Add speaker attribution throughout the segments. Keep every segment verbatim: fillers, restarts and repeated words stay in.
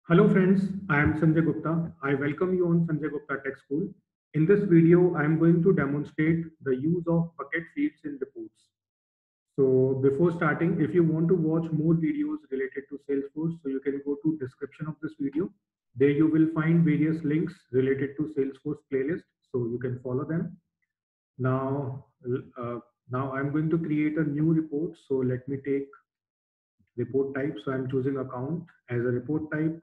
Speaker 1: Hello friends, I am Sanjay Gupta. I welcome you on Sanjay Gupta Tech School. In this video, I am going to demonstrate the use of bucket fields in reports. So before starting, if you want to watch more videos related to Salesforce, so you can go to description of this video. There you will find various links related to Salesforce playlist, so you can follow them. Now, uh, now I'm going to create a new report. So let me take report type. So I'm choosing account as a report type.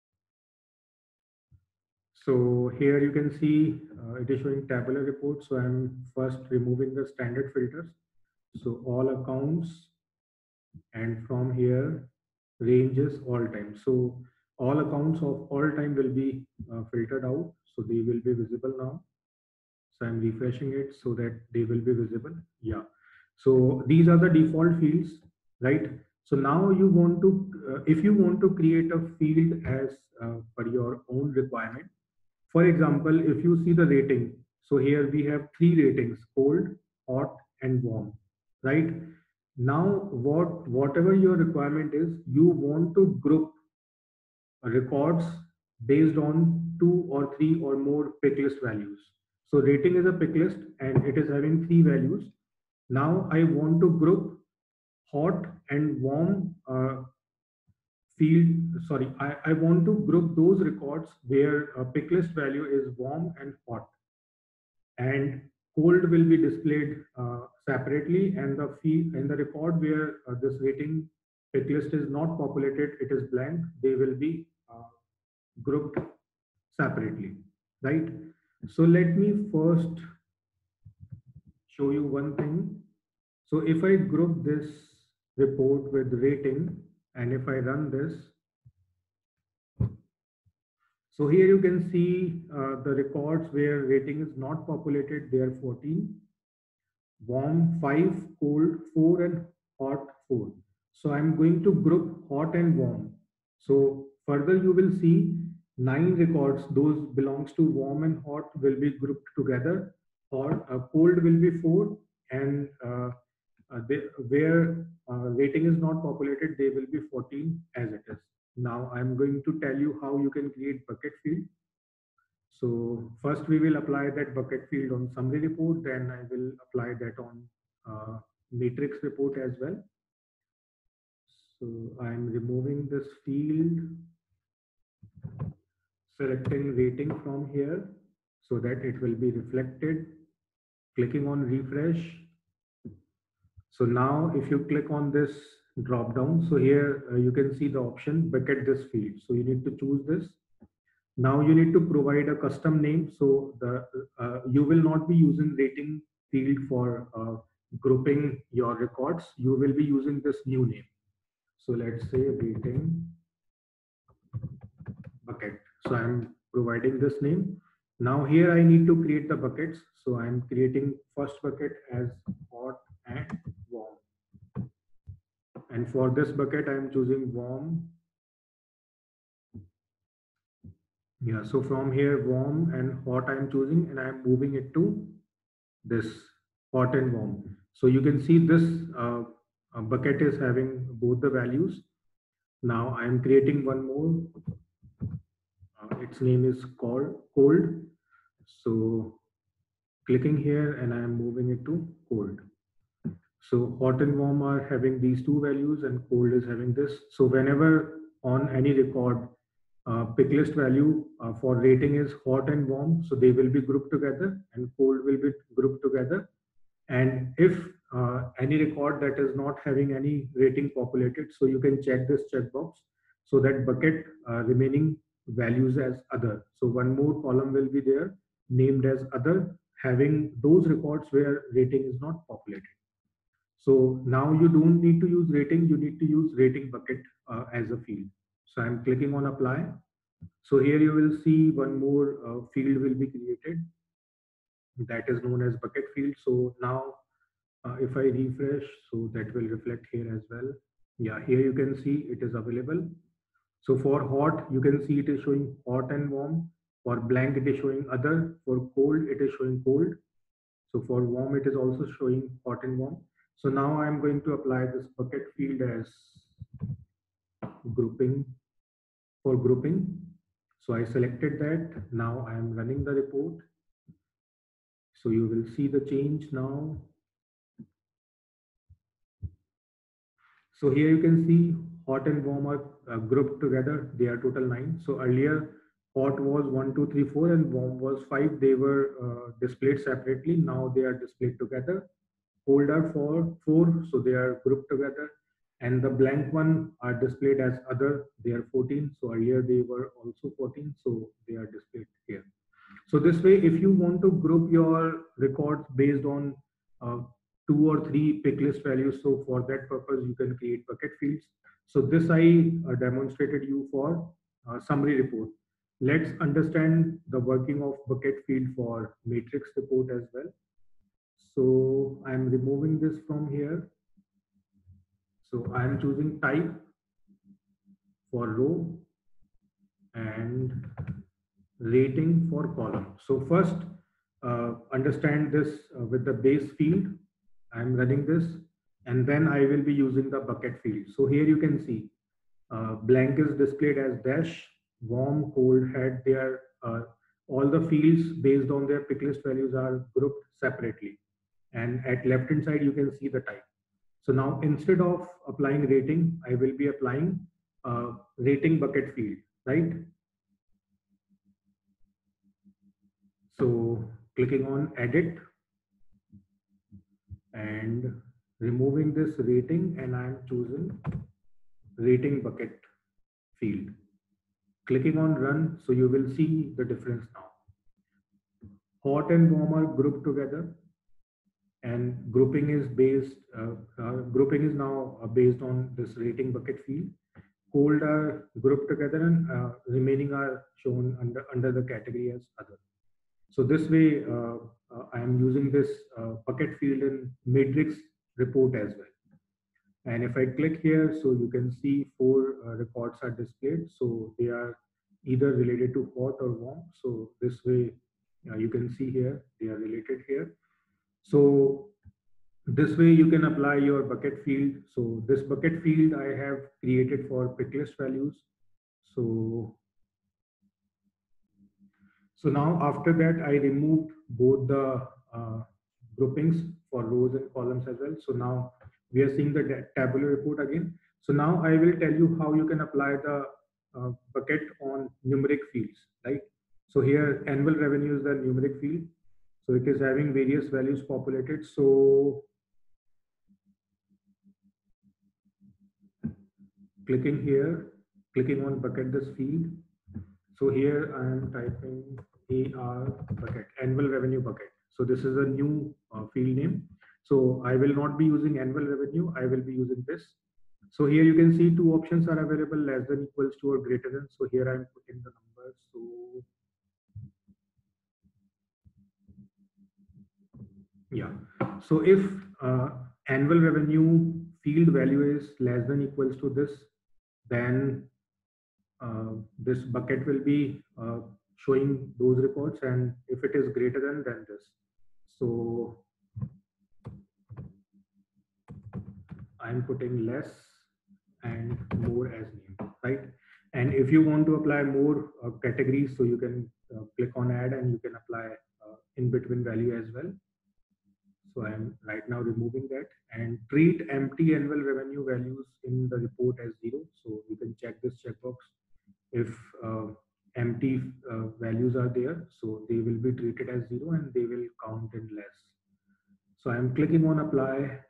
Speaker 1: So here you can see uh, it is showing tabular report. So I'm first removing the standard filters. So all accounts, and from here ranges all time. So all accounts of all time will be uh, filtered out. So they will be visible now. So I'm refreshing it so that they will be visible. Yeah. So these are the default fields, right? So now you want to, uh, if you want to create a field as uh, per your own requirement. For example, if you see the rating, so here we have three ratings: cold, hot, and warm, right? Now, what whatever your requirement is, you want to group records based on two or three or more pick list values. So rating is a pick list and it is having three values. Now I want to group hot and warm uh, field. Sorry, I, I want to group those records where a pick list value is warm and hot, and cold will be displayed uh, separately, and the fee and the record where uh, this rating pick list is not populated, it is blank, they will be uh, grouped separately, right? So let me first show you one thing. So if I group this report with rating, and if I run this, so here you can see uh, the records where rating is not populated, they are fourteen, warm five, cold four, and hot four. So I'm going to group hot and warm. So further you will see nine records, those belongs to warm and hot will be grouped together, or uh, cold will be four, and uh, uh, they, where uh, rating is not populated, they will be fourteen as it is. Now I'm going to tell you how you can create bucket field. So first we will apply that bucket field on summary report, then I will apply that on uh, matrix report as well. So I'm removing this field, selecting rating from here so that it will be reflected, clicking on refresh. So now if you click on this drop down, so here uh, you can see the option bucket this field. So you need to choose this. Now you need to provide a custom name. So the uh, you will not be using rating field for uh, grouping your records. You will be using this new name. So let's say rating bucket. So I'm providing this name. Now here I need to create the buckets. So I'm creating first bucket as hot and warm. And for this bucket, I'm choosing warm. Yeah, so from here, warm and hot I'm choosing, and I'm moving it to this hot and warm. So you can see this uh, uh, bucket is having both the values. Now I'm creating one more. Uh, its name is called cold. So clicking here and I'm moving it to cold. So hot and warm are having these two values and cold is having this. So whenever on any record, uh, pick list value uh, for rating is hot and warm, so they will be grouped together, and cold will be grouped together. And if uh, any record that is not having any rating populated, so you can check this checkbox so that bucket uh, remaining values as other. So one more column will be there named as other, having those records where rating is not populated. So now you don't need to use rating, you need to use rating bucket uh, as a field. So I'm clicking on apply. So here you will see one more uh, field will be created that is known as bucket field. So now uh, if I refresh, so that will reflect here as well. Yeah, here you can see it is available. So for hot, you can see it is showing hot and warm. For blank, it is showing other. For cold, it is showing cold. So for warm, it is also showing hot and warm. So now I'm going to apply this bucket field as grouping. for grouping. So I selected that. Now I am running the report. So you will see the change now. So here you can see hot and warm are uh, grouped together. They are total nine. So earlier hot was one, two, three, four, and warm was five. They were uh, displayed separately. Now they are displayed together. Cold are four, four, so they are grouped together. And the blank one are displayed as other. They are fourteen. So earlier they were also fourteen. So they are displayed here. So this way, if you want to group your records based on uh, two or three pick list values, so for that purpose, you can create bucket fields. So this I uh, demonstrated you for uh, summary report. Let's understand the working of bucket field for matrix report as well. So I'm removing this from here. So I'm choosing type for row and rating for column. So first, uh, understand this uh, with the base field. I'm running this, and then I will be using the bucket field. So here you can see uh, blank is displayed as dash, warm, cold, head. They are uh, all the fields based on their pick list values are grouped separately. And at left hand side, you can see the type. So now instead of applying rating, I will be applying uh, rating bucket field, right? So clicking on edit and removing this rating, and I'm choosing rating bucket field. Clicking on run, so you will see the difference now. Hot and warm are grouped together, and grouping is based, uh, uh, grouping is now uh, based on this rating bucket field. Cold are grouped together, and uh, remaining are shown under, under the category as other. So this way, uh, uh, I am using this uh, bucket field in matrix report as well. And if I click here, so you can see four uh, records are displayed. So they are either related to hot or warm. So this way, uh, you can see here, they are related here. So this way you can apply your bucket field. So this bucket field I have created for pick list values. So So now after that, I removed both the uh, groupings for rows and columns as well. So now we are seeing the tabular report again. So now I will tell you how you can apply the uh, bucket on numeric fields, right? So here annual revenue is the numeric field. So it is having various values populated. So clicking here, clicking on bucket this field. So here I am typing A R bucket, annual revenue bucket. So this is a new uh, field name. So I will not be using annual revenue. I will be using this. So here you can see two options are available, less than, equals to, or greater than. So here I'm putting the numbers. So yeah. So if uh, annual revenue field value is less than equals to this, then uh, this bucket will be uh, showing those records, and if it is greater than than this, so I'm putting less and more as name, right? And if you want to apply more uh, categories, so you can uh, click on add and you can apply uh, in between value as well. So I'm right now removing that, and treat empty annual revenue values in the report as zero. So you can check this checkbox. If uh, empty uh, values are there, so they will be treated as zero and they will count in less. So I'm clicking on apply.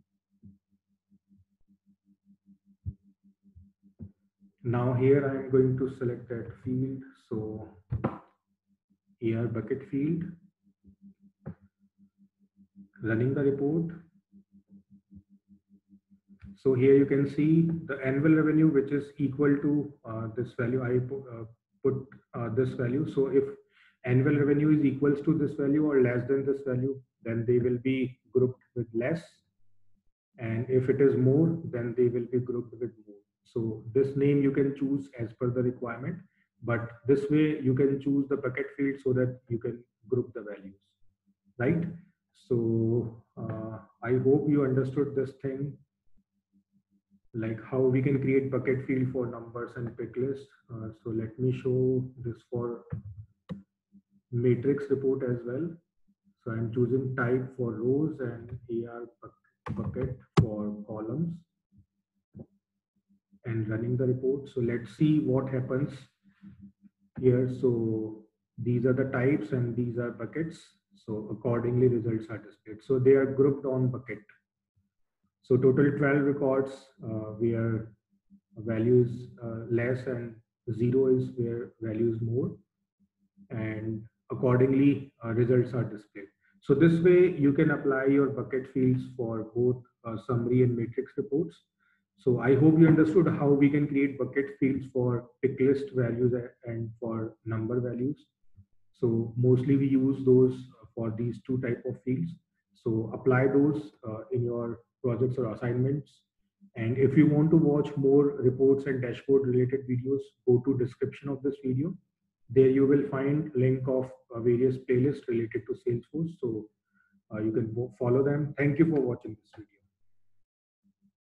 Speaker 1: Now here I'm going to select that field. So A R bucket field, running the report. So here you can see the annual revenue, which is equal to uh, this value. I put, uh, put uh, this value. So if annual revenue is equals to this value or less than this value, then they will be grouped with less. And if it is more, then they will be grouped with more. So this name you can choose as per the requirement, but this way you can choose the bucket field so that you can group the values, right? So uh, I hope you understood this thing. like how we can create bucket field for numbers and pick list. Uh, so let me show this for matrix report as well. So I'm choosing type for rows and A R bucket for columns and running the report. So let's see what happens here. So these are the types and these are buckets. So accordingly results are displayed. So they are grouped on bucket. So total twelve records uh, where value is uh, less and zero is where value is more, and accordingly uh, results are displayed. So this way you can apply your bucket fields for both uh, summary and matrix reports. So I hope you understood how we can create bucket fields for pick list values and for number values. So mostly we use those for these two type of fields. So apply those uh, in your projects or assignments. And if you want to watch more reports and dashboard related videos, go to description of this video. There you will find link of uh, various playlists related to Salesforce. So uh, you can follow them. Thank you for watching this video.